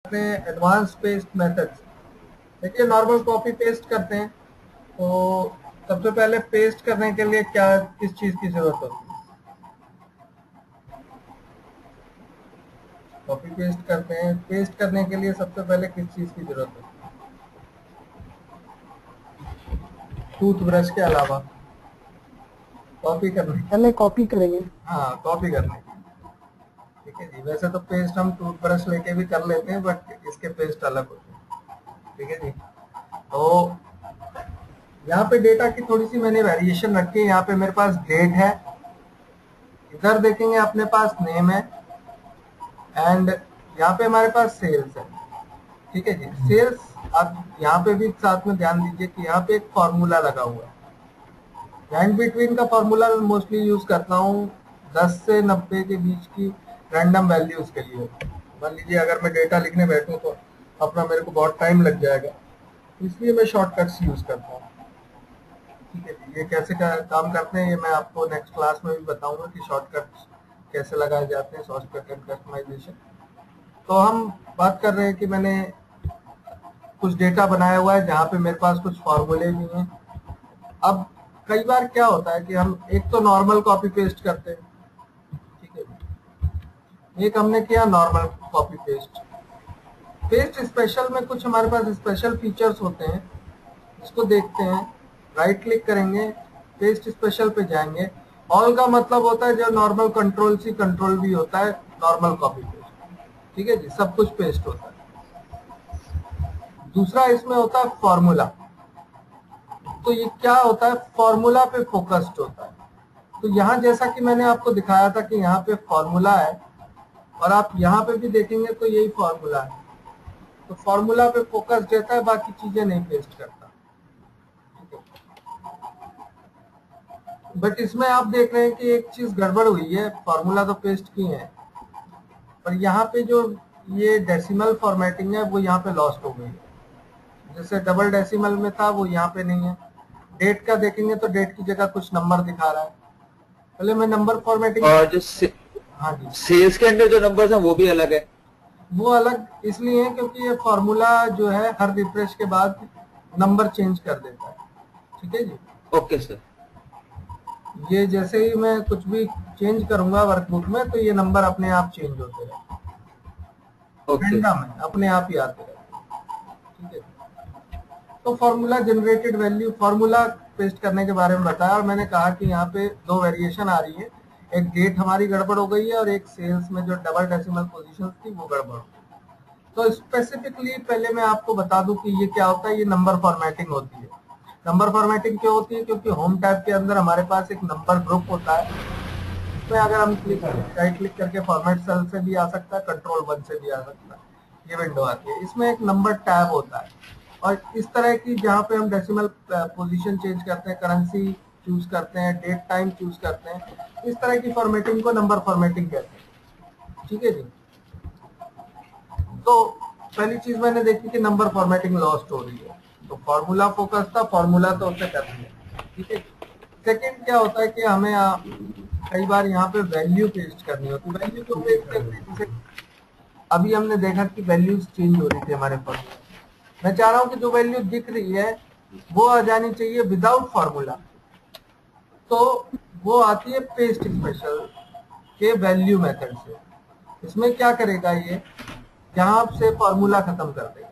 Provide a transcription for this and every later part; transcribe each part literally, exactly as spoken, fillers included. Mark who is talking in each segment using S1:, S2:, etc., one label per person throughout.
S1: Advance paste methods. देखिए normal copy paste करते हैं तो सबसे पहले पेस्ट करने के लिए क्या किस चीज की जरूरत होती है? कॉपी पेस्ट करते हैं, पेस्ट करने के लिए सबसे पहले किस चीज की जरूरत होती है? टूथब्रश के अलावा कॉपी करने
S2: पहले कॉपी करेंगे।
S1: हाँ कॉपी करने की। ठीक है जी, वैसे तो पेस्ट हम टूथब्रश लेके भी कर लेते हैं बट इसके पेस्ट अलग होते हैं। ठीक है जी, तो यहाँ पे डेटा की थोड़ी सी मैंने वेरिएशन रखी है। यहाँ पे मेरे पास डेट है, इधर देखेंगे अपने पास नेम है, एंड यहाँ पे हमारे पास सेल्स है। ठीक है जी, सेल्स आप यहाँ पे भी साथ में ध्यान दीजिए कि यहाँ पे एक फॉर्मूला लगा हुआ है। रैंक बिटवीन का फॉर्मूला मैं मोस्टली यूज करता हूँ दस से नब्बे के बीच की रैंडम वैल्यूज के लिए। मान लीजिए अगर मैं डेटा लिखने बैठूं तो अपना मेरे को बहुत टाइम लग जाएगा, इसलिए मैं शॉर्टकट्स यूज करता हूँ। ठीक है जी, ये कैसे का, काम करते हैं ये मैं आपको नेक्स्ट क्लास में भी बताऊंगा कि शॉर्टकट्स कैसे लगाए जाते हैं, शॉर्टकट एंड कस्टमाइजेशन। तो हम बात कर रहे हैं कि मैंने कुछ डेटा बनाया हुआ है जहाँ पे मेरे पास कुछ फॉर्मूले भी हैं। अब कई बार क्या होता है कि हम एक तो नॉर्मल कॉपी पेस्ट करते हैं, ठीक है, एक हमने किया normal copy paste. Paste special में कुछ हमारे पास स्पेशल फीचर्स होते हैं, इसको देखते हैं। राइट क्लिक करेंगे, पेस्ट स्पेशल पे जाएंगे। ऑल का मतलब होता है जो नॉर्मल कंट्रोल सी कंट्रोल भी होता है नॉर्मल कॉपी पेस्ट। ठीक है जी, सब कुछ पेस्ट होता है। दूसरा इसमें होता है फॉर्मूला। तो ये क्या होता है, फॉर्मूला पे फोकस्ड होता है। तो यहाँ जैसा कि मैंने आपको दिखाया था कि यहाँ पे फॉर्मूला है और आप यहाँ पे भी देखेंगे तो यही फॉर्मूला है। तो फॉर्मूला पे फोकस देता है, बाकी चीजें नहीं पेस्ट करता। बट इसमें आप देख रहे हैं कि एक चीज गड़बड़ हुई है, फॉर्मूला तो पेस्ट की है पर यहाँ पे जो ये डेसिमल फॉर्मेटिंग है वो यहाँ पे लॉस्ट हो गई है। जैसे डबल डेसिमल में था वो यहाँ पे नहीं है। डेट का देखेंगे तो डेट की जगह कुछ नंबर दिखा रहा है। पहले मैं नंबर फॉर्मेटिंग
S3: और जो से,
S1: हाँ जी,
S3: सेल्स के अंदर जो नंबर्स हैं वो भी अलग है।
S1: वो अलग इसलिए है क्योंकि ये फॉर्मूला जो है हर रिफ्रेश के बाद नंबर चेंज कर देता है। ठीक है जी,
S3: ओके सर।
S1: ये जैसे ही मैं कुछ भी चेंज करूंगा वर्कबुक में तो ये नंबर अपने आप चेंज होते हैं,
S3: ओके
S1: रैंडम है, अपने आप ही आते रहते हैं। ठीक है, तो formula generated value, formula paste करने के बारे में बताया और मैंने कहा कि यहाँ पे दो वेरिएशन आ रही है। एक डेट हमारी गड़बड़ हो गई है और एक सेल्स में जो डबल डेसिमल पोजीशन थी वो गड़बड़ हो गई। तो स्पेसिफिकली पहले मैं आपको बता दूं कि ये क्या होता है। ये नंबर फॉर्मेटिंग होती है। नंबर फॉर्मेटिंग क्यों होती है, क्योंकि होम टैब के अंदर हमारे पास एक नंबर ग्रुप होता है। इसमें अगर हम क्लिक राइट क्लिक करके फॉर्मेट सेल से भी आ सकता है, कंट्रोल वन से भी आ सकता है, ये विंडो आती है। इसमें एक नंबर टैब होता है और इस तरह की जहाँ पे हम डेसिमल पोजीशन चेंज करते हैं, करेंसी चूज करते हैं, डेट टाइम चूज करते हैं, इस तरह की फॉर्मेटिंग को नंबर फॉर्मेटिंग कहते हैं। ठीक है जी, तो पहली चीज मैंने देखी कि नंबर फॉर्मेटिंग लॉस्ट हो रही है, तो फॉर्मूला फोकस था, फॉर्मूला तो उसे कर दिया। ठीक है, सेकंड क्या होता है कि हमें आ, कई बार यहाँ पे वैल्यू पेस्ट करनी होती है। वैल्यू को पेस्ट करते हैं, जैसे अभी हमने देखा कि वैल्यूज चेंज हो रही थी हमारे फॉर्मूला। मैं चाह रहा हूँ कि जो वैल्यू दिख रही है वो आ जानी चाहिए विदाउट फॉर्मूला, तो वो आती है पेस्ट स्पेशल के वैल्यू मेथड से। इसमें क्या करेगा, ये यहाँ से फॉर्मूला खत्म कर देगा।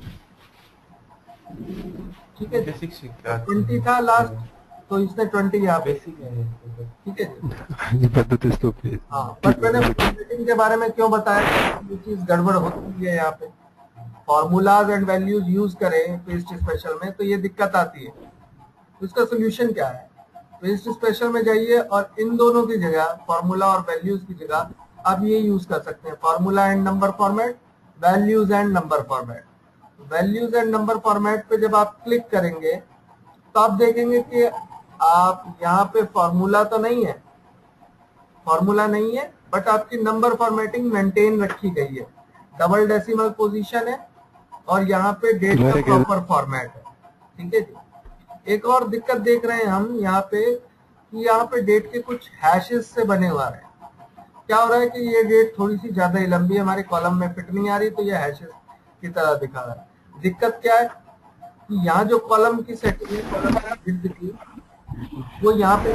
S1: ठीक है, ट्वेंटी था लास्ट तो इसने ट्वेंटी यहाँ पे। ठीक है जी, हाँ, बट मैंने फॉर्मेटिंग के बारे में क्यों बताया, ये चीज गड़बड़ होती है यहाँ पे। फॉर्मूलाज एंड वैल्यूज यूज करें पेस्ट स्पेशल में तो ये दिक्कत आती है। तो इसका सोल्यूशन क्या है, पेस्ट स्पेशल में जाइए और इन दोनों की जगह, फॉर्मूला और वैल्यूज की जगह आप ये यूज कर सकते हैं, formula and number format, values and number format. Values and number format पे जब आप क्लिक करेंगे तो आप देखेंगे कि आप यहाँ पे फॉर्मूला तो नहीं है, फॉर्मूला नहीं है, बट आपकी नंबर फॉर्मेटिंग मेंटेन रखी गई है। डबल डेसिमल पोजीशन है और यहाँ पे डेट का प्रॉपर फॉर्मेट है। ठीक है जी, एक और दिक्कत देख रहे हैं हम यहाँ पे कि यहाँ पे डेट के कुछ हैशेस से बने हुए हैं। क्या हो रहा है कि ये डेट थोड़ी सी ज्यादा ही लंबी है, हमारे कॉलम में फिट नहीं आ रही, तो ये हैशेस की तरह दिखा रहा है। दिक्कत क्या है कि यहाँ जो कॉलम की सेटिंग है, कॉलम विड्थ की, वो यहाँ पे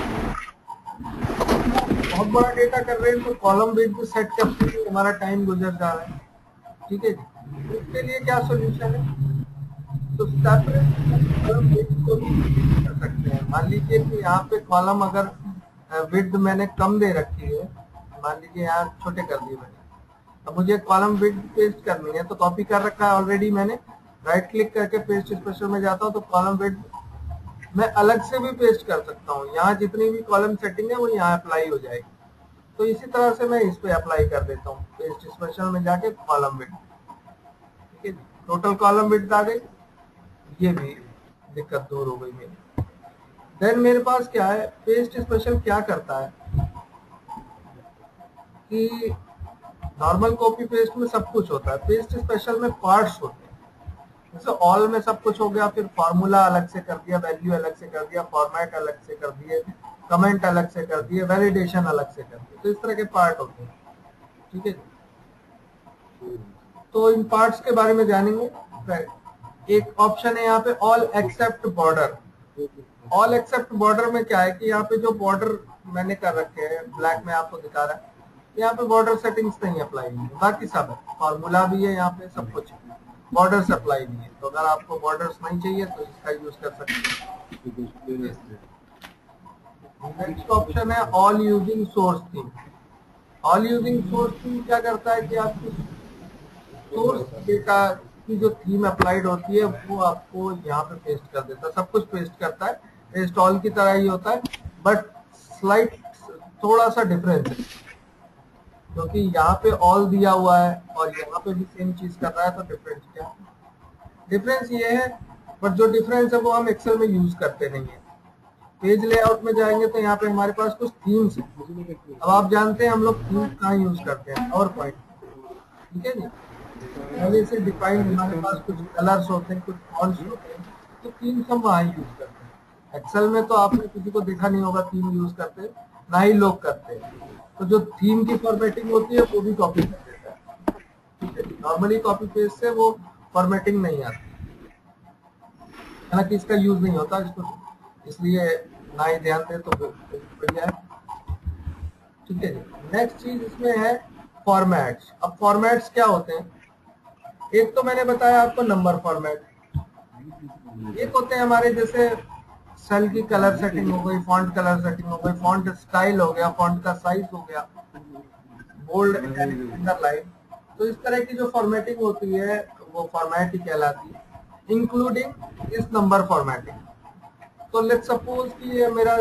S1: बहुत बड़ा डेटा कर रहे हैं तो कॉलम विड्थ सेट करते ही हमारा टाइम गुजर जा रहा है। ठीक है जी, तो इसके लिए क्या सोल्यूशन है, तो सेपरेट कॉलम विड्थ को भी कर सकते हैं। मान लीजिए कि यहाँ पे कॉलम अगर विड्थ मैंने कम दे रखी है, मान लीजिए यहाँ छोटे कर दिए मैंने, अब मुझे कॉलम विड्थ पेस्ट करनी है, तो कॉपी कर रखा है ऑलरेडी मैंने, राइट क्लिक करके पेस्ट स्पेशल में जाता हूँ तो कॉलम विड्थ मैं अलग से भी पेस्ट कर सकता हूँ। यहाँ जितनी भी कॉलम सेटिंग है वो यहाँ अप्लाई हो जाएगी। तो इसी तरह से मैं इस पे अप्लाई कर देता हूँ, पेस्ट स्पेशल में जाके कॉलम विड्थ। ठीक है, टोटल कॉलम विड्थ आ गई, ये भी दिक्कत दूर हो गई मेरी। देन मेरे पास क्या है, पेस्ट स्पेशल क्या करता है कि नॉर्मल कॉपी पेस्ट में सब कुछ होता है, पेस्ट स्पेशल में पार्ट्स होते हैं। जैसे ऑल में सब कुछ हो गया, फिर फॉर्मूला अलग से कर दिया, वैल्यू अलग से कर दिया, फॉर्मेट अलग से कर दिए, कमेंट अलग से कर दिए, वैलिडेशन अलग से कर दिए, तो इस तरह के पार्ट होते हैं। ठीक है, तो इन पार्ट्स के बारे में जानेंगे। एक ऑप्शन है यहाँ पे all except border. All except border में क्या है कि यहाँ पे जो बॉर्डर मैंने कर रखे हैं, ब्लैक में आपको दिखा रहा है, यहाँ पे बॉर्डर सेटिंग्स नहीं अप्लाई हुई है, बाकी सब है, फॉर्मूला भी है, यहाँ पे सब कुछ है, बॉर्डर अप्लाई नहीं है। तो अगर आपको बॉर्डर्स नहीं चाहिए तो इसका यूज कर सकते हैं। नेक्स्ट ऑप्शन है all using source theme. All using source theme क्या करता है कि आपकी सोर्स डेटा की जो थीम अप्लाइड होती है वो आपको यहाँ पे पेस्ट कर देता है, सब कुछ पेस्ट करता है, पेस्ट ऑल की तरह ही होता है, बट स्लाइट थोड़ा सा डिफरेंस है, क्योंकि यहाँ पे ऑल दिया हुआ है और यहाँ पे भी सेम चीज कर रहा है, तो डिफरेंस क्या है? डिफरेंस ये है, बट जो डिफरेंस है वो हम एक्सेल में यूज करते नहीं है। पेज लेआउट में जाएंगे तो यहाँ पे हमारे पास कुछ थीम्स है। अब आप जानते हैं हम लोग थीम कहाँ यूज करते हैं, पावर पॉइंट। ठीक है जी, पहले से डिफाइंड हमारे पास कुछ कलर्स होते हैं, कुछ फॉन्ट्स होते हैं, तो थीम्स हम वहाँ यूज करते हैं। एक्सेल में तो आपने किसी को देखा नहीं होगा थीम यूज करते, ना ही लोग करते हैं। तो जो थीम की फॉर्मेटिंग होती है वो भी कॉपी कर देता है। ठीक है, नॉर्मली कॉपी पेस्ट से वो फॉर्मेटिंग नहीं आती, हालांकि इसका यूज नहीं होता इसको, इसलिए ना ही ध्यान दे तो बढ़िया है। ठीक है जी, नेक्स्ट चीज इसमें है फॉर्मेट्स। अब फॉर्मेट्स क्या होते हैं, एक तो मैंने बताया आपको नंबर फॉर्मेट, एक होते हैं हमारे जैसे सेल की कलर सेटिंग हो गई, फॉन्ट कलर सेटिंग हो गई, फॉन्ट स्टाइल हो गया, फॉन्ट का साइज हो गया, बोल्ड अंडरलाइन। तो इस तरह की जो फॉर्मेटिंग होती है वो फॉर्मेट ही कहलाती है, इंक्लूडिंग इस नंबर फॉर्मेटिंग। तो लेट्स सपोज कि ये मेरा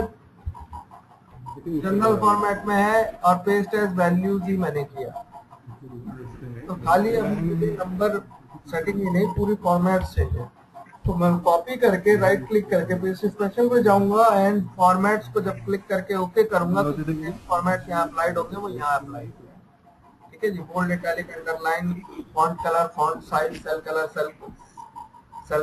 S1: जनरल फॉर्मेट में है और पेस्ट एज वैल्यूज ही मैंने किया, तो खाली अभी नंबर सेटिंग ही नहीं, पूरी फॉर्मेट चाहिए। तो मैं कॉपी करके राइट क्लिक करके पेस्ट स्पेशल पे जाऊंगा एंड फॉर्मेट्स को जब क्लिक करके ओके करूंगा तो फॉर्मेट्स यहाँ अप्लाइड होंगे, वो यहाँ अप्लाइड। ठीक है जी, bold, italic, underline, font colour, font size, cell colour, cell cell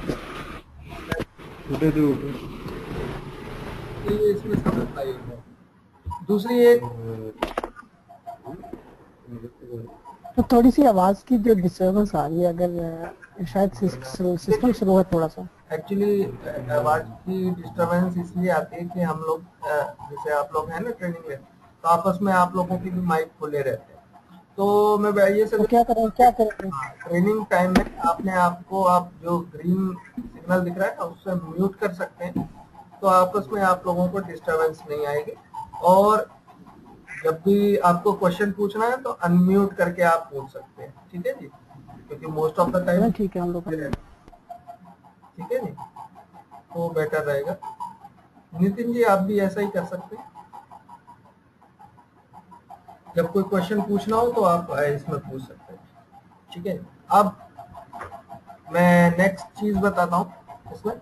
S1: ये इसमें सब अप्लाई होगा। दूसरी एक
S2: तो थोड़ी सी आवाज की जो डिस्टर्बेंस आ रही है, अगर शायद सिस्टम स्लो है थोड़ा सा।
S1: एक्चुअली आवाज की डिस्टरबेंस इसलिए आती है कि हम लोग जैसे आप लोग हैं ना ट्रेनिंग में, तो आपस में आप लोगों की भी माइक खुले रहते हैं, तो मैं ये से
S2: तो क्या करें क्या करें
S1: ट्रेनिंग टाइम में आपने आपको आप जो ग्रीन सिग्नल दिख रहा है ना उससे म्यूट कर सकते हैं, तो आपस में आप लोगों को डिस्टरबेंस नहीं आएगी। और जब भी आपको क्वेश्चन पूछना है तो अनम्यूट करके आप पूछ सकते हैं। ठीक है जी, क्योंकि मोस्ट ऑफ द टाइम
S2: ठीक है हम लोग
S1: ठीक है जी, तो बेटर रहेगा। नितिन जी आप भी ऐसा ही कर सकते हैं, जब कोई क्वेश्चन पूछना हो तो आप इसमें पूछ सकते हैं। ठीक है, अब मैं नेक्स्ट चीज बताता हूँ इसमें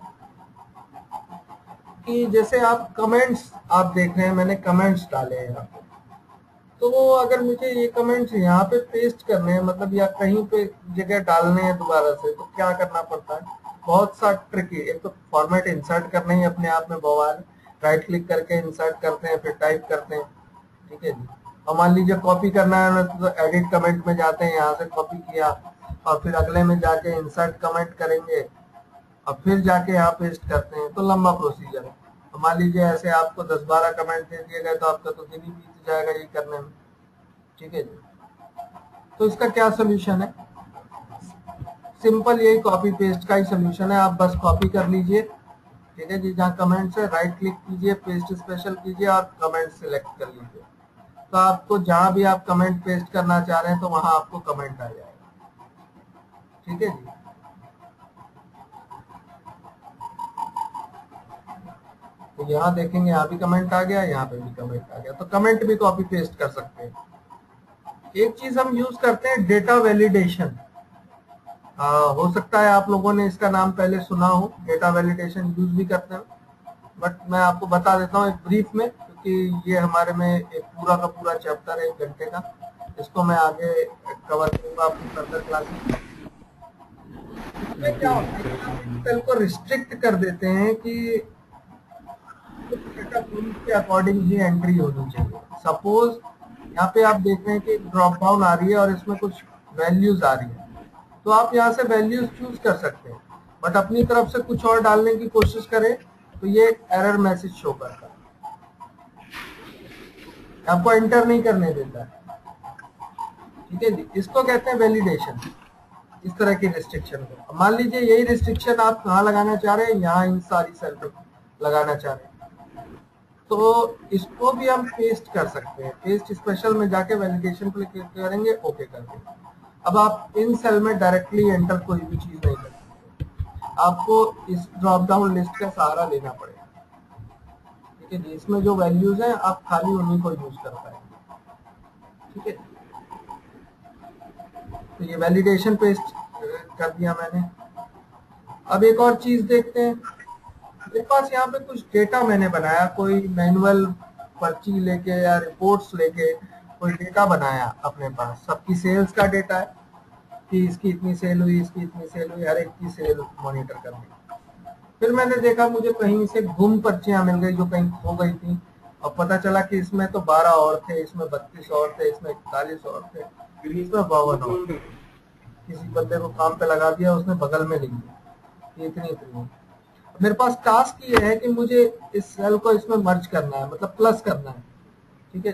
S1: कि जैसे आप कमेंट्स आप देख रहे हैं, मैंने कमेंट्स डाले हैं यहाँ पे, तो अगर मुझे ये कमेंट्स यहाँ पे पेस्ट करने हैं, मतलब या कहीं पे जगह डालने हैं दोबारा से, तो क्या करना पड़ता है, बहुत सा ट्रिकी। एक तो फॉर्मेट इंसर्ट करना ही अपने आप में बवाल, राइट क्लिक करके इंसर्ट करते हैं, फिर टाइप करते हैं। ठीक है जी, और मान लीजिए कॉपी करना है तो एडिट कमेंट में जाते हैं, यहाँ से कॉपी किया और फिर अगले में जाके इंसर्ट कमेंट करेंगे और फिर जाके यहाँ पेस्ट करते हैं, तो लंबा प्रोसीजर है। तो मान लीजिए ऐसे आपको दस बारह कमेंट दे दिए गए तो आपका तो दिन ही बीत जाएगा ये करने में। ठीक है जी। तो इसका क्या सोल्यूशन है? सिंपल यही कॉपी पेस्ट का ही सोल्यूशन है। आप बस कॉपी कर लीजिए, ठीक है जी, जहाँ कमेंट है राइट क्लिक कीजिए, पेस्ट स्पेशल कीजिए और कमेंट सिलेक्ट कर लीजिए। तो आपको जहां भी आप कमेंट पेस्ट करना चाह रहे हैं तो वहां आपको कमेंट आ जाएगा। ठीक है जी। तो यहाँ देखेंगे यहाँ भी कमेंट आ गया, यहाँ पे भी कमेंट आ गया। तो कमेंट भी कॉपी पेस्ट कर सकते हैं। एक चीज हम यूज करते हैं डेटा वैलिडेशन। हो सकता है आप लोगों ने इसका नाम पहले सुना हो, डेटा वैलिडेशन यूज भी करते हैं, बट मैं आपको बता देता हूँ एक ब्रीफ में, क्योंकि ये हमारे में एक पूरा का पूरा चैप्टर है एक घंटे का। इसको मैं आगे कवर करूंगा अपनी फर्दर क्लास में। इसमें क्या होता है कि आप सेल को रिस्ट्रिक्ट कर देते हैं कि डेटा के अकॉर्डिंग ही एंट्री होनी चाहिए। सपोज यहाँ पे आप देख रहे हैं कि ड्रॉप डाउन आ रही है और इसमें कुछ वैल्यूज आ रही है, तो आप यहाँ से वैल्यूज चूज कर सकते हैं, बट अपनी तरफ से कुछ और डालने की कोशिश करें तो ये एरर मैसेज शो करता है, आपको एंटर नहीं करने देता है। ठीक है जी। इसको कहते हैं वैलिडेशन, इस तरह की रिस्ट्रिक्शन को। मान लीजिए यही रिस्ट्रिक्शन आप कहाँ लगाना चाह रहे हैं, यहाँ इन सारी सेल पे लगाना चाह रहे हैं, तो इसको भी हम पेस्ट कर सकते हैं। पेस्ट स्पेशल में जाके वैलिडेशन पे क्लिक करेंगे, ओके कर देंगे। अब आप इन सेल में डायरेक्टली एंटर कोई भी चीज नहीं कर सकते, आपको इस ड्रॉप डाउन लिस्ट का सहारा लेना पड़ेगा। ठीक है जी। इसमें जो वैल्यूज हैं आप खाली उन्हीं को यूज कर पाएंगे। ठीक है। तो ये वैलिडेशन पेस्ट कर दिया मैंने। अब एक और चीज देखते हैं। मेरे पास यहाँ पे कुछ डेटा मैंने बनाया, कोई मैनुअल पर्ची लेके या रिपोर्ट्स लेके कोई डेटा बनाया अपने पास। सबकी सेल्स का डेटा है कि इसकी इतनी सेल हुई, इसकी इतनी सेल हुई, हर एक की सेल मॉनिटर करनी। फिर मैंने देखा मुझे कहीं से गुम पर्चियां मिल गई जो कहीं खो गई थी, और पता चला कि इसमें तो बारह और थे, इसमें बत्तीस और थे, इसमें इकतालीस और थे, इसमें बावन और थे। किसी बंदे को काम पे लगा दिया, उसने बगल में लिख दिया इतनी इतनी। मेरे पास टास्क ये है कि मुझे इस सेल को इसमें मर्ज करना है, मतलब प्लस करना है। ठीक है।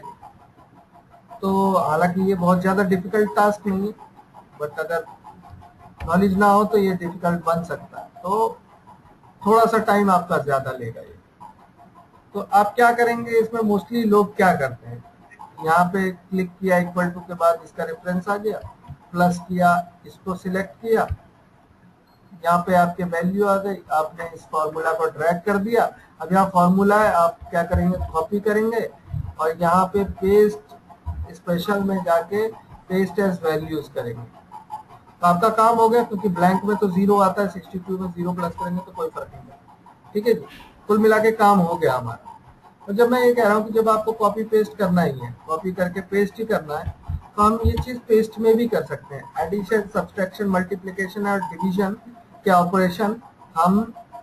S1: तो हालांकि ये बहुत ज्यादा डिफिकल्ट टास्क नहीं है, बट अगर नॉलेज ना हो तो ये डिफिकल्ट बन सकता है, तो थोड़ा सा टाइम आपका ज्यादा लेगा ये। तो आप क्या करेंगे, इसमें मोस्टली लोग क्या करते हैं, यहाँ पे क्लिक किया इक्वल टू के बाद इसका रेफरेंस आ गया, प्लस किया, इसको सिलेक्ट किया, यहाँ पे आपके वैल्यू आ गई, आपने इस फॉर्मूला को ड्रैग कर दिया। अब यहाँ फॉर्मूला है, आप क्या करेंगे, कॉपी करेंगे और यहाँ पे पेस्ट स्पेशल में जाके पेस्ट एज वैल्यूज करेंगे, तो आपका काम हो गया। क्योंकि ब्लैंक में तो जीरो आता है, सिक्सटी टू में जीरो प्लस करेंगे तो कोई फर्क नहीं पड़ता। ठीक है जी। कुल मिला के काम हो गया हमारा। तो जब मैं ये कह रहा हूँ कि जब आपको कॉपी पेस्ट करना ही है, कॉपी करके पेस्ट ही करना है, तो हम ये चीज पेस्ट में भी कर सकते हैं। एडिशन, सब्सट्रैक्शन, मल्टीप्लिकेशन और डिवीजन के ऑपरेशन हम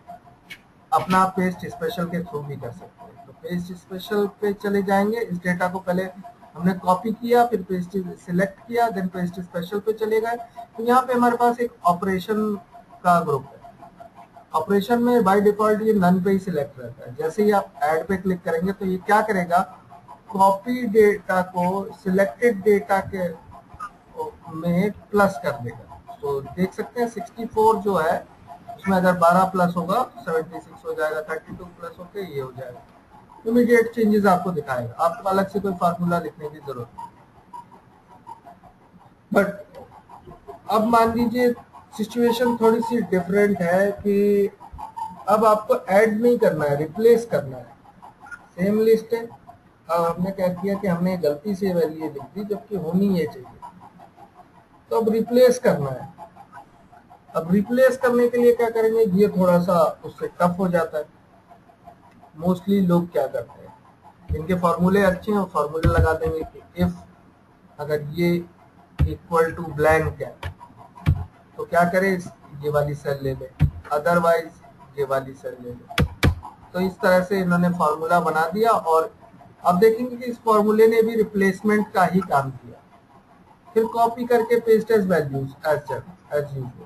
S1: अपना पेस्ट स्पेशल के थ्रू भी कर सकते हैं। तो पेस्ट स्पेशल पे चले जाएंगे, इस डेटा को पहले हमने कॉपी किया, फिर पेस्ट सिलेक्ट किया, देन पेस्ट स्पेशल पे चले गए। तो यहाँ पे हमारे पास एक ऑपरेशन का ग्रुप है। ऑपरेशन में बाय डिफॉल्ट ये नन पे ही सिलेक्ट रहता है। जैसे ही आप ऐड पे क्लिक करेंगे तो ये क्या करेगा, कॉपी डेटा को सिलेक्टेड डेटा के में प्लस कर देगा। तो देख सकते हैं सिक्सटी फोर जो है उसमें अगर बारह प्लस होगा सेवेंटी सिक्स हो जाएगा, थर्टी टू प्लस होके ये हो जाएगा। इमीडिएट चेंजेस आपको दिखाएगा, आपको अलग से कोई फार्मूला लिखने की जरूरत नहीं। बट अब मान लीजिए सिचुएशन थोड़ी सी डिफरेंट है कि अब आपको ऐड नहीं करना है, रिप्लेस करना है। सेम लिस्ट है, अब हमने क्या किया कि हमने गलती से वैल्यू लिख दी जबकि होनी ये चाहिए, तो अब रिप्लेस करना है। अब रिप्लेस करने के लिए क्या करेंगे, ये थोड़ा सा उससे टफ हो जाता है। मोस्टली लोग क्या करते हैं, इनके फॉर्मूले अच्छे हैं, फॉर्मूले लगा देंगे कि इफ अगर ये इक्वल टू ब्लैंक है तो क्या करें, ये वाली सेल ले ले, अदरवाइज ये वाली सेल ले ले। तो इस तरह से इन्होंने फॉर्मूला बना दिया और आप देखेंगे कि इस फॉर्मूले ने भी रिप्लेसमेंट का ही काम किया। फिर कॉपी करके paste as values as as usual.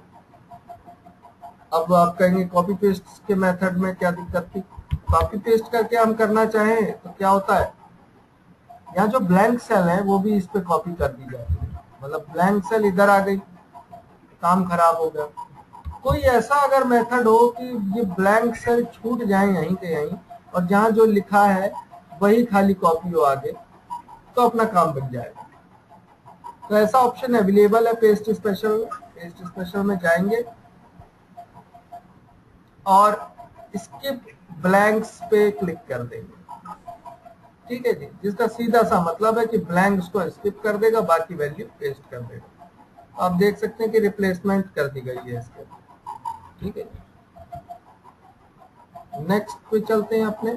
S1: अब आप कहेंगे कॉपी पेस्ट के मेथड में क्या दिक्कत थी? कॉपी पेस्ट करके हम करना चाहें तो क्या होता है, यहाँ जो ब्लैंक सेल है वो भी इस पे कॉपी कर दी जाती है, मतलब ब्लैंक सेल इधर आ गई, काम खराब हो गया। कोई ऐसा अगर मेथड हो कि ये ब्लैंक सेल छूट जाए यहीं के यहीं और जहाँ जो लिखा है वही खाली कॉपी हो आगे, तो अपना काम बन जाएगा। तो ऐसा ऑप्शन अवेलेबल है पेस्ट स्पेशल। पेस्ट स्पेशल में जाएंगे और स्किप ब्लैंक्स पे क्लिक कर देंगे, ठीक है जी, जिसका सीधा सा मतलब है कि ब्लैंक्स को स्किप कर देगा, बाकी वैल्यू पेस्ट कर देगा। आप देख सकते हैं कि रिप्लेसमेंट कर दी गई है इसके, ठीक है। नेक्स्ट पे चलते हैं अपने।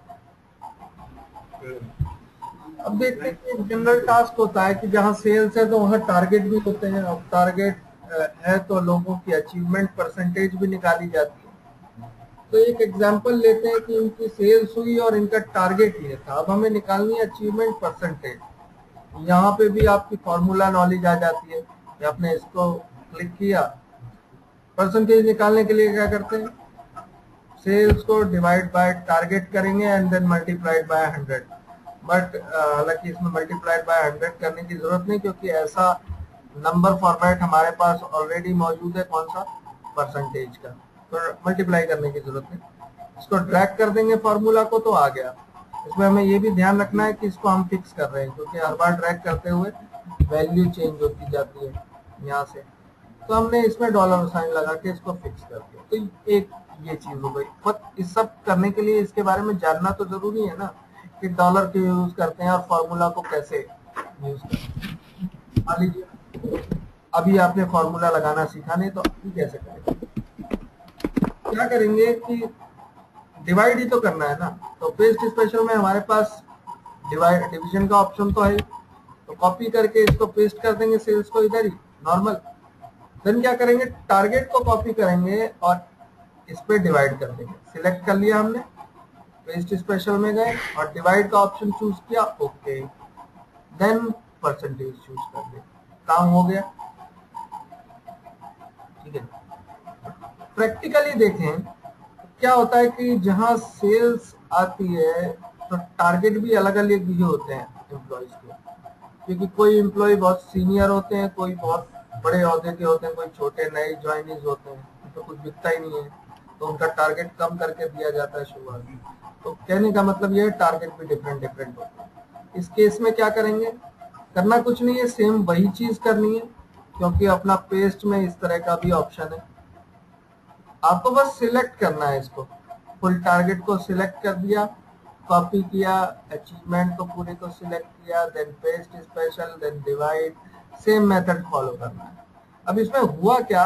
S1: अब देखते हैं कि जनरल टास्क होता है कि जहां सेल्स है तो वहां टारगेट भी होते हैं। अब टारगेट है तो लोगों की अचीवमेंट परसेंटेज भी निकाली जाती है। तो एक एग्जांपल लेते हैं कि इनकी सेल्स हुई और इनका टारगेट ये था। अब हमें निकालनी है अचीवमेंट परसेंटेज। यहाँ पे भी आपकी फॉर्मूला नॉलेज आ जाती है। आपने इसको क्लिक किया, परसेंटेज निकालने के लिए क्या करते हैं, सेल्स को डिवाइड बाय टारगेट करेंगे and then multiplied by hundred. But हालांकि इसमें मल्टीप्लाइड बाय हंड्रेड करने की जरूरत नहीं, क्योंकि ऐसा नंबर फॉर्मेट हमारे पास ऑलरेडी मौजूद है, कौन सा, परसेंटेज का, तो मल्टीप्लाई करने की जरूरत नहीं। इसको ड्रैग कर देंगे फॉर्मूला को तो आ गया। इसमें हमें ये भी ध्यान रखना है कि इसको हम फिक्स कर रहे हैं, क्योंकि हर बार ड्रैग करते हुए वैल्यू चेंज होती जाती है यहाँ से। तो हमने इसमें डॉलर साइन लगा के इसको फिक्स कर दिया। तो एक ये चीज हो गई। बट इस सब करने के लिए इसके बारे में जानना तो जरूरी है ना, कि डॉलर क्यों यूज करते हैं और फॉर्मूला को कैसे यूज करते हैं। मान लीजिए अभी आपने फॉर्मूला लगाना सीखा नहीं, तो अभी कैसे करेंगे, क्या करेंगे कि डिवाइड ही तो करना है ना। तो पेस्ट स्पेशल में हमारे पास डिवाइड डिवीजन का ऑप्शन तो है, तो कॉपी करके इसको पेस्ट कर देंगे सेल्स को इधर ही नॉर्मल। देन क्या करेंगे, टारगेट को कॉपी करेंगे और इस पे डिवाइड कर देंगे। सिलेक्ट कर लिया हमने, पेस्ट स्पेशल में गए और डिवाइड का ऑप्शन चूज किया, ओके, देन परसेंटेज चूज कर दिया, काम हो गया, ठीक है। प्रैक्टिकली देखें क्या होता है कि जहां सेल्स आती है तो टारगेट भी अलग अलग ही होते हैं एम्प्लॉयज के, क्योंकि कोई एम्प्लॉय बहुत सीनियर होते हैं, कोई बहुत बड़े ओहदे के होते हैं, कोई छोटे नए ज्वाइनीज होते हैं, तो कुछ बिकता ही नहीं है, तो उनका टारगेट कम करके दिया जाता है शुरुआत में। तो कहने का मतलब ये है टारगेट भी डिफरेंट डिफरेंट होते हैं। इस केस में क्या करेंगे, करना कुछ नहीं है, सेम वही चीज करनी है, क्योंकि अपना पेस्ट में इस तरह का भी ऑप्शन है। आपको बस सिलेक्ट करना है इसको, फुल टारगेट को सिलेक्ट कर दिया, कॉपी किया, अचीवमेंट को पूरे को सिलेक्ट किया, then paste special, then divide, same method follow करना है। अब इसमें हुआ क्या,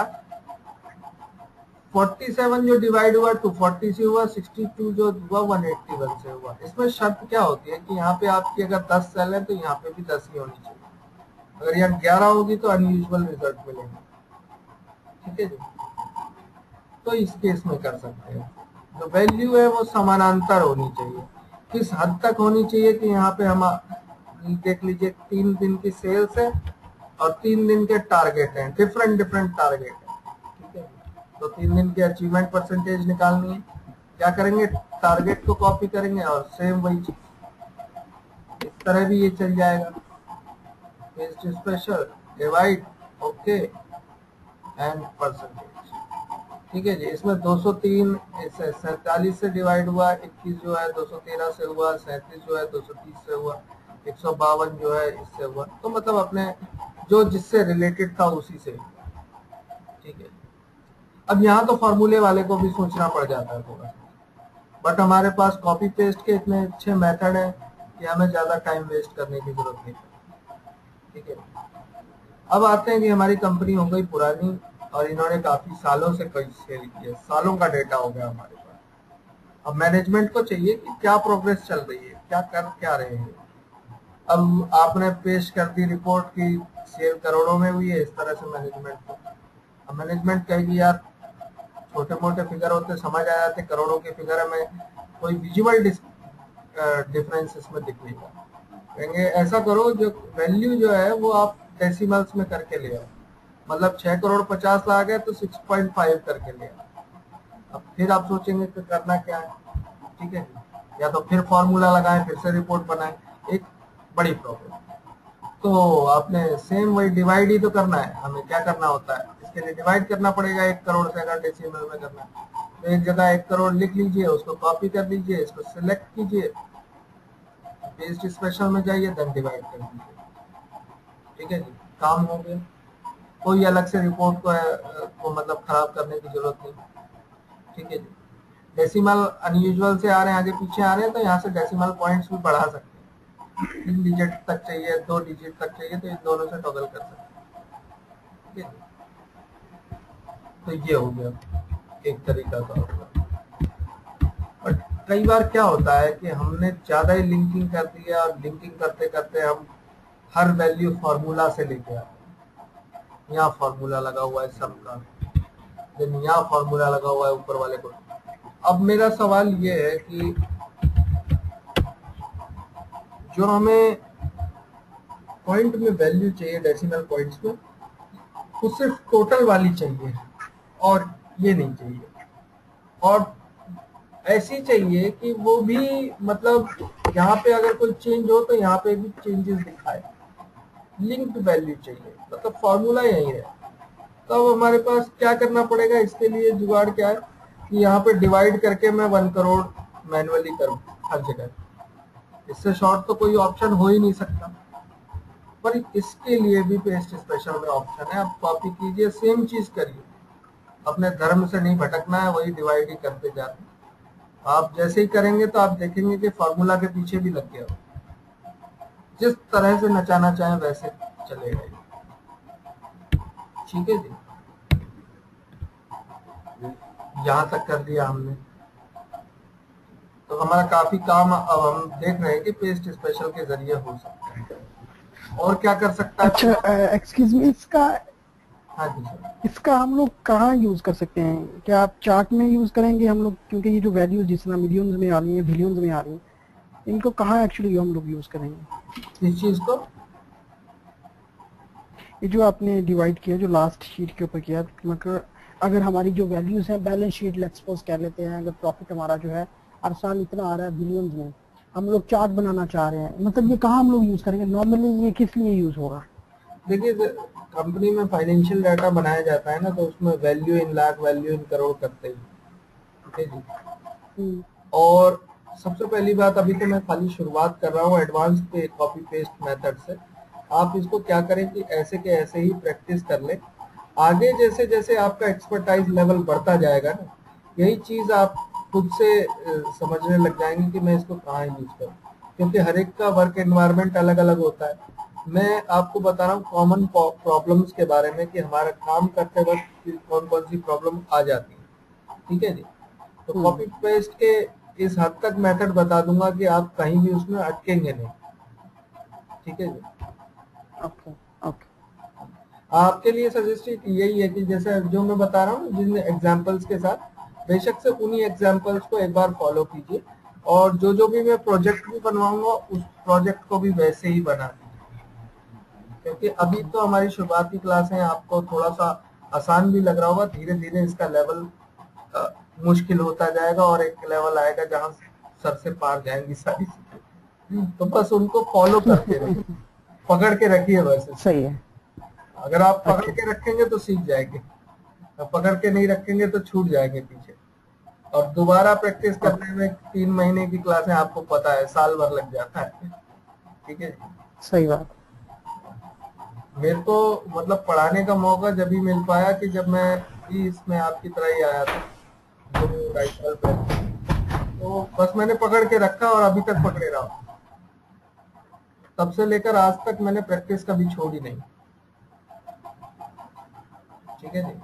S1: सैंतालीस जो डिवाइड हुआ दो सौ चालीस से हुआ, बासठ जो हुआ एक सौ इक्यासी से हुआ। इसमें शर्त क्या होती है कि यहाँ पे आपकी अगर दस सेल है तो यहाँ पे भी दस ही होनी चाहिए। अगर यहाँ ग्यारह होगी तो अनयूजुअल रिजल्ट मिलेंगे, ठीक है जी। तो इस केस में कर सकते हैं, जो वैल्यू है वो समानांतर होनी चाहिए। किस हद तक होनी चाहिए कि यहाँ पे हम देख लीजिए तीन दिन की सेल्स है और तीन दिन के टारगेट हैं, डिफरेंट डिफरेंट टारगेट है, ठीक है। तो तीन दिन की अचीवमेंट परसेंटेज निकालनी है, क्या करेंगे, टारगेट को कॉपी करेंगे और सेम वही चीज इस तरह भी ये चल जाएगा, paste special, divide, okay, and percentage, ठीक है जी। इसमें दो सौ तीन सैतालीस से डिवाइड हुआ, इक्कीस जो है दो सौ तेरह से हुआ, सैंतीस जो है दो सौ तीस से हुआ, एक सौ बावन जो है इससे हुआ। तो मतलब अपने जो जिससे रिलेटेड था उसी से, ठीक है। अब यहाँ तो फॉर्मूले वाले को भी सोचना पड़ जाता है थोड़ा सा, बट हमारे पास कॉपी पेस्ट के इतने अच्छे मेथड हैं कि हमें ज्यादा टाइम वेस्ट करने की जरूरत नहीं, ठीक है। अब आते हैं कि हमारी कंपनी हो गई पुरानी और इन्होंने काफी सालों से कई सेल किए, सालों का डेटा हो गया हमारे पास। अब मैनेजमेंट को चाहिए कि क्या प्रोग्रेस चल रही है, क्या कर क्या रहे हैं। अब आपने पेश कर दी रिपोर्ट की सेल करोड़ों में हुई है, इस तरह से मैनेजमेंट को, अब मैनेजमेंट कहेगी यार छोटे मोटे फिगर होते समझ आ जाते, करोड़ों के फिगर में कोई विजुअल डिफरेंस इसमें दिखेगा। कहेंगे ऐसा करो जो वैल्यू जो है वो आप डेसिमल्स में करके ले आओ, मतलब छह करोड़ पचास लाख है तो सिक्स पॉइंट फाइव करके ले आओ। अब फिर आप सोचेंगे कि करना क्या है, ठीक है, या तो फिर फॉर्मूला लगाएं, फिर से रिपोर्ट बनाएं, एक बड़ी प्रॉब्लम। तो आपने सेम वही डिवाइड ही तो करना है, हमें क्या करना होता है, इसके लिए डिवाइड करना पड़ेगा एक करोड़ से, अगर डेसिमल में करना है तो एक जगह एक करोड़ लिख लीजिए, उसको कॉपी कर लीजिए, इसको सिलेक्ट कीजिए, पेस्ट स्पेशल में जाइए, देन डिवाइड कर दीजिए, ठीक है जी, काम हो गया। कोई अलग से रिपोर्ट को, को मतलब खराब करने की जरूरत नहीं, ठीक है जी। डेसिमल अनयूजुअल से आ रहे हैं, आगे पीछे आ रहे हैं, तो यहाँ से डेसिमल पॉइंट्स भी बढ़ा सकते हैं, तीन डिजिट तक चाहिए, दो डिजिट तक चाहिए तो इन दोनों से टॉगल कर सकते हैं, ठीक है। तो ये हो गया एक तरीका का होगा। और कई बार क्या होता है कि हमने ज्यादा ही लिंकिंग कर दिया, और लिंकिंग करते करते हम हर वैल्यू फॉर्मूला से लेके आते हैं, यहाँ फॉर्मूला लगा हुआ है सबका, देन यहाँ फॉर्मूला लगा हुआ है ऊपर वाले को। अब मेरा सवाल ये है कि जो हमें पॉइंट में वैल्यू चाहिए डेसिमल पॉइंट्स में, वो सिर्फ टोटल वाली चाहिए और ये नहीं चाहिए, और ऐसी चाहिए कि वो भी मतलब यहाँ पे अगर कोई चेंज हो तो यहाँ पे भी चेंजेस दिखाए, लिंक्ड वैल्यू चाहिए, मतलब फॉर्मूला यही है। तो अब हमारे पास क्या करना पड़ेगा, इसके लिए जुगाड़ क्या है कि यहाँ पे डिवाइड करके मैं वन करोड़ मैनुअली करूँ हर जगह, इससे शॉर्ट तो कोई ऑप्शन हो ही नहीं सकता। पर इसके लिए भी पेस्ट स्पेशल में ऑप्शन है, आप कॉपी कीजिए, सेम चीज करिए, अपने धर्म से नहीं भटकना है, वही डिवाइड ही करते जाते हैं। आप जैसे ही करेंगे तो आप देखेंगे कि फॉर्मूला के पीछे भी लग गया, जिस तरह से नचाना चाहें वैसे चलेगा, ठीक है जी। यहाँ तक कर दिया हमने, तो हमारा काफी काम अब हम देख रहे हैं कि पेस्ट स्पेशल के जरिए हो सकता है। और क्या कर सकता है?
S2: अच्छा एक्सक्यूज मी, इसका
S1: हाँ जी सर,
S2: इसका हम लोग कहाँ यूज कर सकते हैं? क्या आप चार्ट में यूज करेंगे हम लोग? क्योंकि ये जो वैल्यूज जिस तरह मिलियंस में आ रही हैं, बिलियंस में आ रही हैं, इनको कहाँ एक्चुअली हम लोग यूज करेंगे
S1: इस चीज को?
S2: ये जो आपने डिवाइड किया, जो लास्ट शीट के ऊपर किया, मतलब अगर हमारी जो वैल्यूज हैं, बैलेंस शीट लेट्स सपोज कह लेते हैं, अगर प्रॉफिट हमारा जो है हर साल इतना आ रहा है बिलियंस में, हम लोग चार्ट बनाना चाह रहे हैं, मतलब ये कहाँ हम लोग यूज करेंगे? नॉर्मली ये किस लिए यूज होगा?
S1: देखिए, कंपनी में फाइनेंशियल डाटा बनाया जाता है ना, तो उसमें value in lakh, value in crore करते हैं, ठीक है जी। और सबसे पहली बात, अभी तो मैं खाली शुरुआत कर रहा हूँ एडवांस पे कॉपी पेस्ट मेथड से। आप इसको क्या करें कि ऐसे के ऐसे ही प्रैक्टिस कर लें, आगे जैसे जैसे आपका एक्सपर्टाइज लेवल बढ़ता जाएगा ना, यही चीज आप खुद से समझने लग जाएंगे कि मैं इसको कहाँ यूज करूँ, क्योंकि हर एक का वर्क एनवायरनमेंट अलग अलग होता है। मैं आपको बता रहा हूँ कॉमन प्रॉब्लम्स के बारे में कि हमारा काम करते वक्त कौन कौन सी प्रॉब्लम आ जाती है, ठीक है जी। तो कॉपी पेस्ट के इस हद तक मेथड बता दूंगा कि आप कहीं भी उसमें अटकेंगे नहीं, ठीक है जी।
S2: ओके ओके,
S1: आपके लिए सजेस्ट यही है कि जैसे जो मैं बता रहा हूँ जिन एग्जांपल्स के साथ, बेशक से उन्हीं एग्जांपल्स को एक बार फॉलो कीजिए, और जो जो भी मैं प्रोजेक्ट भी बनवाऊंगा उस प्रोजेक्ट को भी वैसे ही बना दीजिए, क्योंकि अभी तो हमारी शुरुआती क्लास है, आपको थोड़ा सा आसान भी लग रहा होगा, धीरे धीरे इसका लेवल मुश्किल होता जाएगा और एक लेवल आएगा जहाँ सर से पार जाएंगी सारी चीजें। तो बस उनको फॉलो करते रहिए, पकड़ के रखिए बस।
S2: सही है।
S1: अगर आप पकड़ के रखेंगे तो सीख जाएंगे, पकड़ के नहीं रखेंगे तो छूट जाएंगे पीछे, और दोबारा प्रैक्टिस करने में तीन महीने की क्लासें आपको पता है साल भर लग जाता है, ठीक है।
S2: सही बात।
S1: मेरे को मतलब पढ़ाने का मौका जब भी मिल पाया कि जब मैं भी इसमें आपकी तरह ही आया था, दो ढाई साल पहले, तो बस मैंने पकड़ के रखा और अभी तक पकड़े रहा हूं। तब से लेकर आज तक मैंने प्रैक्टिस कभी छोड़ी नहीं, ठीक है जी।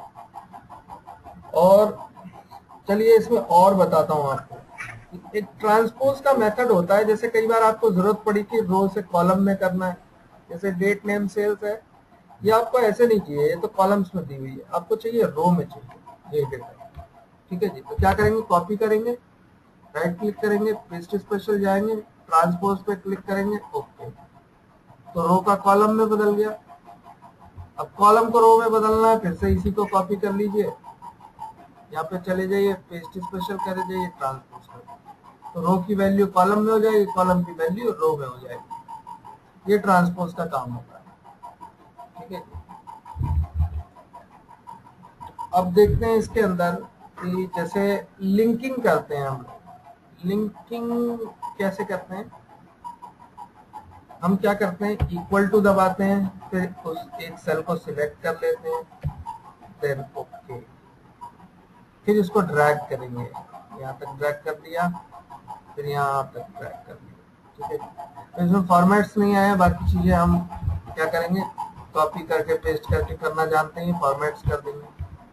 S1: और चलिए इसमें और बताता हूँ आपको, एक ट्रांसपोज का मेथड होता है। जैसे कई बार आपको जरूरत पड़ी कि रो से कॉलम में करना है, जैसे डेट नेम सेल्स है, ये आपको ऐसे नहीं चाहिए, ये तो कॉलम्स में दी हुई है, आपको चाहिए रो में चाहिए ये डेटा, ठीक है जी। तो क्या करेंगे, कॉपी करेंगे, राइट क्लिक करेंगे, पेस्ट स्पेशल जाएंगे, ट्रांसपोज पे क्लिक करेंगे, ओके, तो रो का कॉलम में बदल गया। अब कॉलम को रो में बदलना है, फिर से इसी को कॉपी कर लीजिए, यहाँ पे चले जाइए, पेस्ट स्पेशल करे जाइए, ट्रांसपोज कर, तो रो की वैल्यू कॉलम में हो जाएगी, कॉलम की वैल्यू रो में हो जाएगी। ये ट्रांसपोज का काम होता है, ठीक है। अब देखते हैं इसके अंदर कि जैसे लिंकिंग करते हैं हम लोग, लिंकिंग कैसे करते हैं। हम क्या करते हैं, इक्वल टू दबाते हैं, फिर उस एक सेल को सिलेक्ट कर लेते हैं, देन ओके, फिर इसको ड्रैग करेंगे, यहाँ तक ड्रैग कर दिया, फिर यहाँ तक ड्रैग कर दिया, ठीक है। तो इसमें फॉर्मेट्स नहीं आए, बाकी चीजें हम क्या करेंगे, कॉपी करके पेस्ट करके करना जानते हैं, फॉर्मेट्स कर देंगे।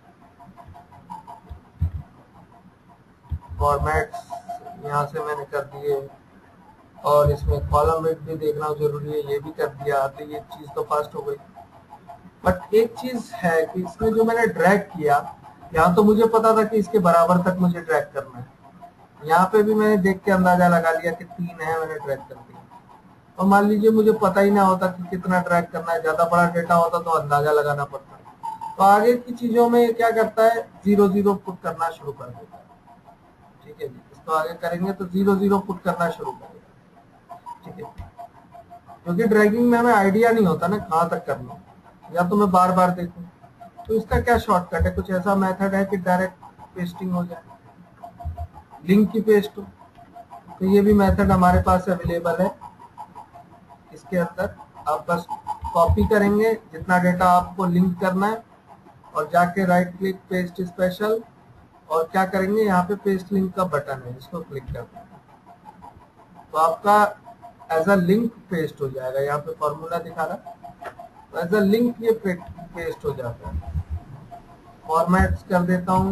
S1: फॉर्मेट्स यहाँ से मैंने कर दिए, और इसमें कॉलम वेट भी देखना जरूरी है, ये भी कर दिया, तो ये चीज तो फास्ट हो गई। बट एक चीज है कि इसमें जो मैंने ड्रैग किया, यहाँ तो मुझे पता था कि इसके बराबर तक मुझे ड्रैग करना है, यहाँ पे भी मैंने देख के अंदाजा लगा लिया कि तीन है, मैंने ड्रैग कर दिया। और मान लीजिए मुझे पता ही ना होता कि कितना ड्रैग करना है, ज्यादा बड़ा डेटा होता तो अंदाजा लगाना पड़ता। तो आगे की चीजों में क्या करता है, जीरो जीरो पुट करना शुरू कर देता है, ठीक है जी। इसको आगे करेंगे तो जीरो जीरो पुट करना शुरू करेगा, ठीक है, क्योंकि ड्रैगिंग में हमें आइडिया नहीं होता ना कहाँ तक करना, या तो मैं बार बार देखूं। तो इसका क्या शॉर्टकट है, कुछ ऐसा मेथड है कि डायरेक्ट पेस्टिंग हो जाए, लिंक की पेस्ट हो, तो ये भी मेथड हमारे पास अवेलेबल है। इसके अंदर आप बस कॉपी करेंगे जितना डेटा आपको लिंक करना है, और जाके राइट क्लिक पेस्ट स्पेशल, और क्या करेंगे, यहाँ पे पेस्ट लिंक का बटन है, इसको क्लिक कर देंगे, तो आपका एज अ लिंक पेस्ट हो जाएगा। यहाँ पे फॉर्मूला दिखा रहा, तो एज अ लिंक ये पेस्ट हो जाता है। फॉर्मेट्स कर देता हूँ,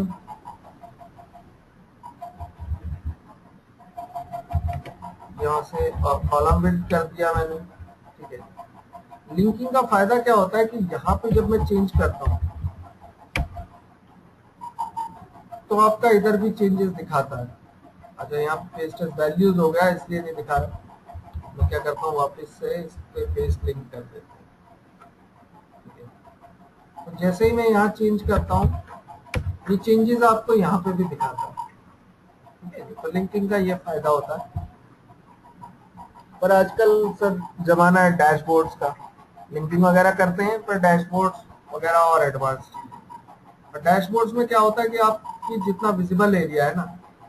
S1: यहाँ से, और कॉलम बिल्ड कर दिया मैंने, ठीक है। लिंकिंग का फायदा क्या होता है कि यहाँ पे जब मैं चेंज करता हूँ तो आपका इधर भी चेंजेस दिखाता है। अच्छा, यहाँ पे पेस्ट वैल्यूज हो गया, इसलिए नहीं दिखा रहा। मैं क्या करता हूँ, वापस से इस पे पेस्ट लिंक कर देता हूँ, ठीक है। तो जैसे ही मैं यहाँ चेंज करता हूँ, ये चेंजेस आपको यहाँ पे भी दिखाता है, ठीक है। तो लिंकिंग का ये फायदा होता है। पर आजकल सर जमाना है डैशबोर्ड्स का, लिंकिंग वगैरह करते हैं, पर डैशबोर्ड्स वगैरह और एडवांस चीजें। पर डैशबोर्ड्स में क्या होता है कि आपकी जितना विजिबल एरिया है ना,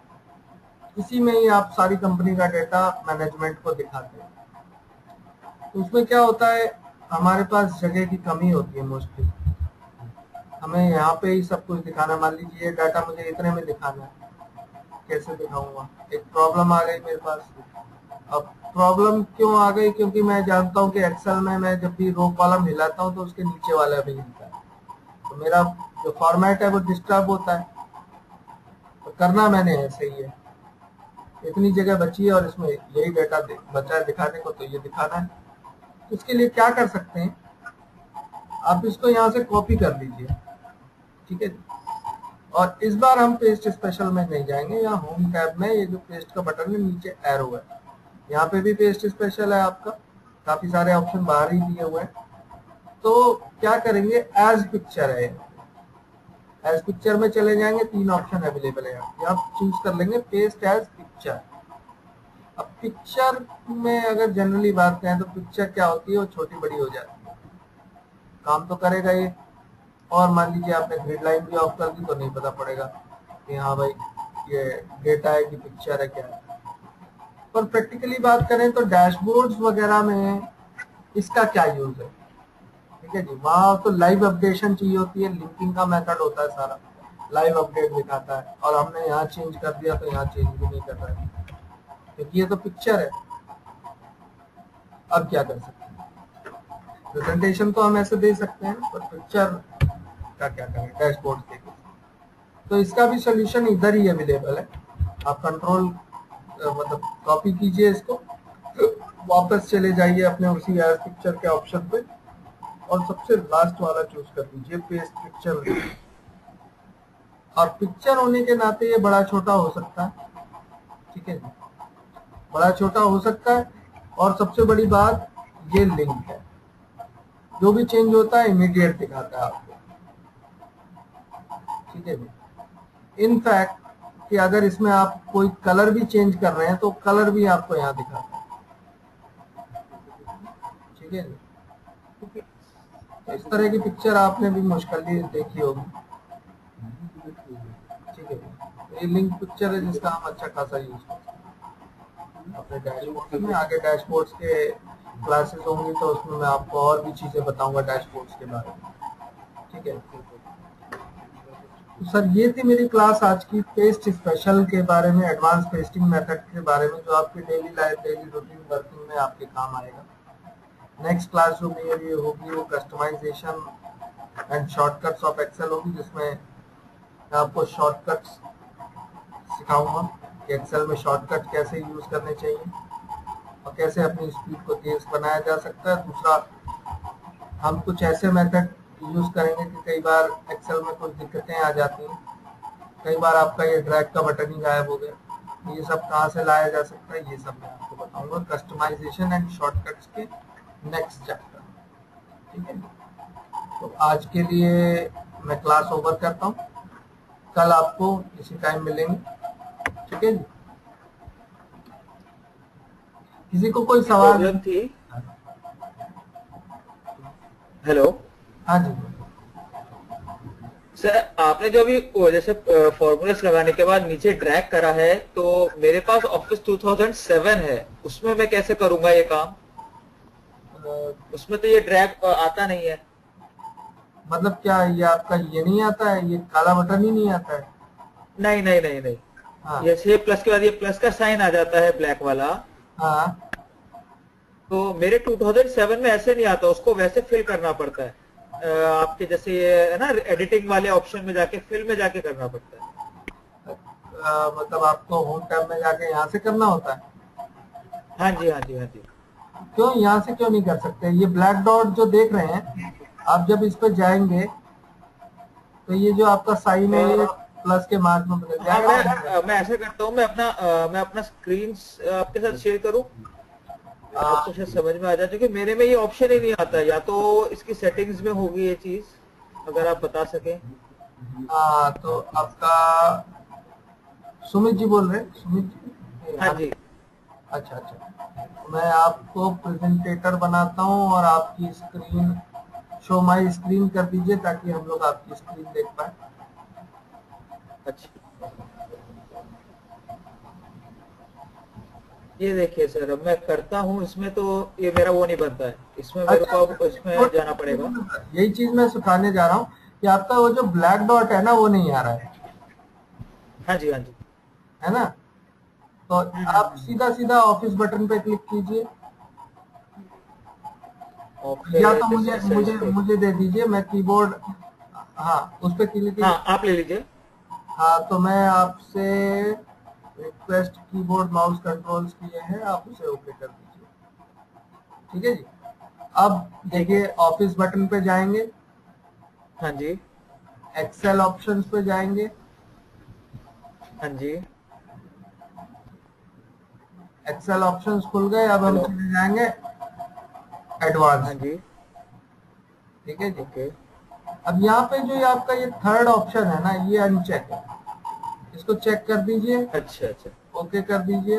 S1: इसी में ही आप सारी कंपनी का डेटा मैनेजमेंट को दिखाते हैं। तो उसमें क्या होता है, हमारे पास जगह की कमी होती है मोस्टली, हमें यहाँ पे ही सब कुछ दिखाना। मान लीजिए ये डाटा मुझे इतने में दिखाना है, कैसे दिखाऊंगा, एक प्रॉब्लम आ गई मेरे पास। अब प्रॉब्लम क्यों आ गई, क्योंकि मैं जानता हूँ कि एक्सेल में मैं जब भी रो कॉलम हिलाता हूँ तो उसके नीचे वाला भी हिलता है, तो मेरा जो फॉर्मेट है वो डिस्टर्ब होता है। तो करना मैंने ऐसे ही है, इतनी जगह बची है और इसमें यही डेटा बचा है दिखाने को, तो ये दिखाना है। उसके लिए क्या कर सकते हैं, आप इसको यहाँ से कॉपी कर लीजिए, ठीक है। और इस बार हम पेस्ट स्पेशल में नहीं जाएंगे, यहाँ होम टैब में ये जो पेस्ट का बटन है, नीचे एरो है, यहाँ पे भी पेस्ट स्पेशल है आपका, काफी सारे ऑप्शन बाहर ही दिए हुए हैं। तो क्या करेंगे, एज पिक्चर है, एज पिक्चर में चले जाएंगे, तीन ऑप्शन अवेलेबल है यहाँ, चूज कर लेंगे पेस्ट एज पिक्चर। अब पिक्चर में अगर जनरली बात करें तो पिक्चर क्या होती है, वो छोटी बड़ी हो जाती है, काम तो करेगा ये। और मान लीजिए आपने ग्रिड लाइन भी ऑफ कर दी तो नहीं पता पड़ेगा कि हाँ भाई ये डेटा है कि पिक्चर है, क्या है। पर प्रैक्टिकली बात करें तो डैशबोर्ड्स वगैरह में इसका क्या यूज है, ठीक है जी। वहां तो लाइव अपडेशन चाहिए होती है, लिंकिंग का मेथड होता है सारा, लाइव अपडेट दिखाता है, और हमने यहाँ चेंज कर दिया तो यहाँ चेंज भी नहीं कर रहा है, क्योंकि ये तो पिक्चर है। अब क्या कर सकते हैं, प्रेजेंटेशन तो हम ऐसे दे सकते हैं, पर पिक्चर का क्या करें, डैशबोर्ड देखिए। तो इसका भी सोल्यूशन इधर ही अवेलेबल है, आप कंट्रोल मतलब कॉपी कीजिए इसको, वापस चले जाइए अपने उसी एज पिक्चर के ऑप्शन पे, और सबसे लास्ट वाला चूज कर दीजिए पेस्ट पिक्चर। और पिक्चर होने के नाते ये बड़ा छोटा हो सकता है, ठीक है जी, बड़ा छोटा हो सकता है। और सबसे बड़ी बात, ये लिंक है, जो भी चेंज होता है इमीडिएट दिखाता है आपको, ठीक है जी। इनफैक्ट कि अगर इसमें आप कोई कलर भी चेंज कर रहे हैं तो कलर भी आपको यहाँ दिखाता है, ठीक है जी। तो इस तरह की पिक्चर आपने भी मुश्किल ही देखी होगी, ठीक है। तो ये लिंक पिक्चर है जिसका हम अच्छा खासा यूज करते हैं अपने डैशबोर्ड में। आगे डैशबोर्ड्स के क्लासेस होंगी तो उसमें मैं आपको और भी चीजें बताऊंगा डैशबोर्ड्स के बारे में, ठीक है। तो सर ये थी मेरी क्लास आज की पेस्ट स्पेशल के बारे में, एडवांस पेस्टिंग मेथड के बारे में, जो आपकी daily life daily routine working में आपके काम आएगा। नेक्स्ट क्लास जो मेरी होगी वो customization and shortcuts of Excel होगी, जिसमें मैं आपको शॉर्टकट्स सिखाऊंगा कि एक्सेल में शॉर्टकट कैसे यूज करने चाहिए और कैसे अपनी स्पीड को तेज बनाया जा सकता है। दूसरा, हम कुछ ऐसे मेथड यूज करेंगे कि कई बार एक्सेल में कुछ दिक्कतें आ जाती हैं, कई बार आपका ये ड्रैग का बटन ही गायब हो गया, ये सब कहाँ से लाया जा सकता है, ये सब मैं आपको बताऊंगा कस्टमाइजेशन एंड शॉर्टकट्स के नेक्स्ट चैप्टर, ठीक है। तो आज के लिए मैं क्लास ओवर करता हूँ, कल आपको इसी टाइम मिलेंगे, ठीक है जी। किसी को कोई सवाल
S3: थी? हेलो
S1: हाँ जी
S3: सर, आपने जो अभी वो जैसे फॉर्मूलास लगाने के बाद नीचे ड्रैग करा है, तो मेरे पास ऑफिस टू थाउजेंड सेवन है, उसमें मैं कैसे करूंगा ये काम? उसमें तो ये ड्रैग आता नहीं है।
S1: मतलब क्या ये आपका ये नहीं आता है, ये काला बटन ही नहीं आता है?
S3: नहीं नहीं नहीं नहीं
S1: हाँ
S3: जैसे प्लस के बाद ये प्लस का साइन आ जाता है ब्लैक वाला,
S1: हाँ
S3: तो मेरे टू थाउजेंड सेवन में ऐसे नहीं आता, उसको वैसे फिल करना पड़ता है। आपके जैसे ये है ना, एडिटिंग वाले ऑप्शन में जाके फिल में जाके करना पड़ता है।
S1: आ, मतलब आपको होम टैब में जाके यहाँ से करना होता है?
S3: हाँ जी हाँ जी हाँ जी।
S1: क्यों यहाँ से क्यों नहीं कर सकते? ये ब्लैक डॉट जो देख रहे हैं आप, जब इस पर जाएंगे तो ये जो आपका साइन है ये प्लस के मार्क में बदल
S3: हाँ,
S1: जाएगा।
S3: मैं, मैं ऐसे करता हूँ, मैं अपना आ, मैं अपना स्क्रीन आपके साथ शेयर करूँ, आपको शायद समझ में आ जाए, क्योंकि मेरे में ये ऑप्शन ही नहीं आता, या तो इसकी सेटिंग्स में होगी ये चीज, अगर आप बता सके।
S1: हाँ तो आपका सुमित जी बोल रहे हैं? सुमित जी?
S3: हाँ जी।
S1: अच्छा अच्छा, मैं आपको प्रेजेंटेटर बनाता हूँ और आपकी स्क्रीन शो माई स्क्रीन कर दीजिए ताकि हम लोग आपकी स्क्रीन देख पाए।
S3: अच्छा, ये देखिए सर, अब मैं करता हूँ इसमें, तो ये मेरा वो नहीं बनता है, इसमें मेरे को अब इसमें जाना पड़ेगा।
S1: यही चीज मैं सिखाने जा रहा हूँ कि आपका वो जो ब्लैक डॉट है ना वो नहीं आ रहा है।
S3: हाँ जी हाँ जी,
S1: है ना? तो आप सीधा सीधा ऑफिस बटन पे क्लिक कीजिए, या तो मुझे मुझे मुझे दे दीजिए, मैं कीबोर्ड, हाँ उस पर क्लिक।
S3: हाँ आप ले लीजिए।
S1: हाँ तो मैं आपसे रिक्वेस्ट कीबोर्ड माउस कंट्रोल्स किए हैं, आप उसे ओके कर दीजिए, ठीक है जी। अब देखिए ऑफिस बटन पे जाएंगे,
S3: हाँ जी
S1: एक्सेल ऑप्शंस पे जाएंगे,
S3: हाँ जी,
S1: एक्सेल ऑप्शंस खुल गए। अब हम चले जाएंगे एडवांस,
S3: हाँ जी,
S1: ठीक है जी।
S3: ओके।
S1: अब यहाँ पे जो ये आपका ये थर्ड ऑप्शन है ना, ये अनचेक है, इसको चेक कर दीजिए,
S3: अच्छा अच्छा,
S1: ओके कर दीजिए।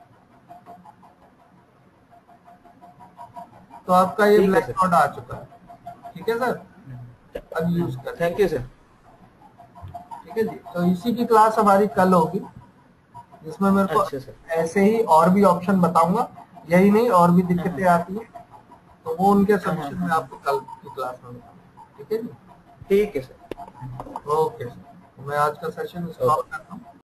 S1: तो आपका ये ब्लैक डॉट आ चुका है, ठीक है सर। अब यूज कर,
S3: थैंक यू सर।
S1: ठीक है जी। तो इसी की क्लास हमारी कल होगी, जिसमें मेरे को
S3: अच्छा सर।
S1: ऐसे ही और भी ऑप्शन बताऊंगा, यही नहीं और भी दिक्कतें आती हैं, तो वो उनके सोल्यूशन में आपको कल की क्लास में बताऊंगा, ठीक है जी।
S3: ठीक है सर।
S1: ओके सर, मैं आज का सेशन स्टॉप करता हूं।